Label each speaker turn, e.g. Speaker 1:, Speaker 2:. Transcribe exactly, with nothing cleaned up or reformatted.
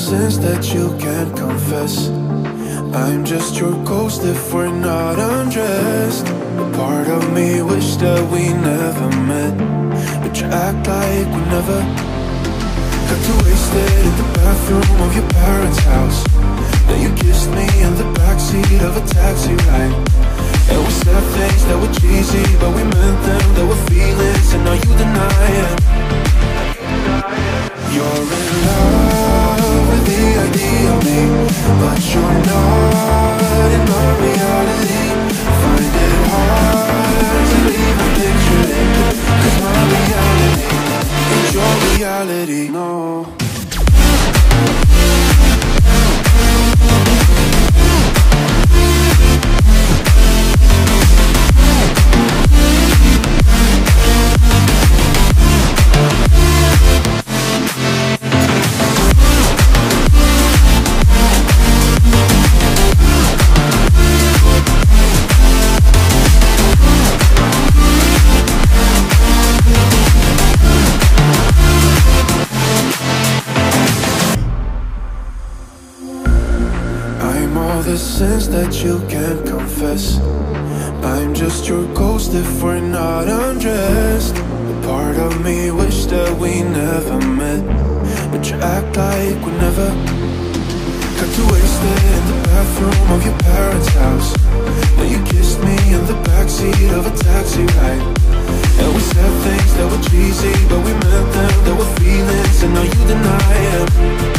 Speaker 1: sins that you can't confess. I'm just your ghost if we're not undressed. A part of me wish that we never met, but you act like we never. Got too wasted in the bathroom of your parents' house. Then you kissed me in the backseat of a taxi ride. And we said things that were cheesy, but we meant them, there were feelings, and now you deny it. You're in love with the idea of me, but you're not in my reality. Find it hard to even picture it, cause my reality ain't your reality, no. The sins that you can't confess. I'm just your ghost if we're not undressed. A part of me wish that we never met, but you act like we never. Got too wasted in the bathroom of your parents' house. Then you kissed me in the backseat of a taxi ride. And we said things that were cheesy, but we meant them, there were feelings, and now you deny it.